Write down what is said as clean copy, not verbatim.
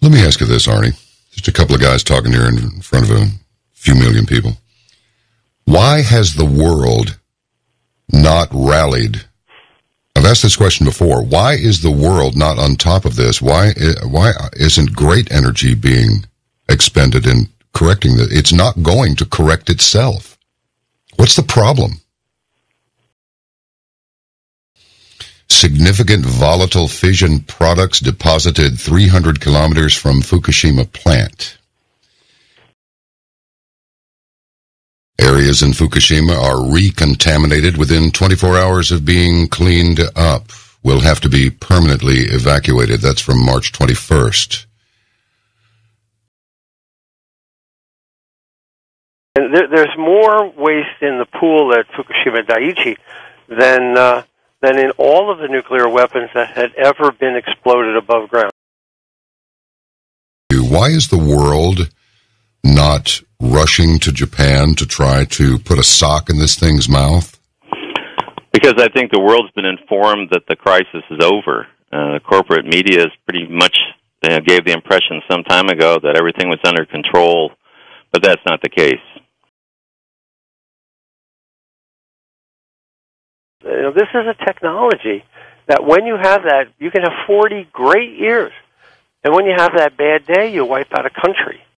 Let me ask you this, Arnie. Just a couple of guys talking here in front of a few million people. Why has the world not rallied? I've asked this question before. Why is the world not on top of this? Why isn't great energy being expended in correcting this? It's not going to correct itself. What's the problem? Significant volatile fission products deposited 300 kilometers from Fukushima plant. Areas in Fukushima are recontaminated within 24 hours of being cleaned up. Will have to be permanently evacuated. That's from March 21st. And there's more waste in the pool at Fukushima Daiichi than in all of the nuclear weapons that had ever been exploded above ground. Why is the world not rushing to Japan to try to put a sock in this thing's mouth? Because I think the world's been informed that the crisis is over. The corporate media has pretty much gave the impression some time ago that everything was under control, but that's not the case. This is a technology that when you have that, you can have 40 great years. And when you have that bad day, you wipe out a country.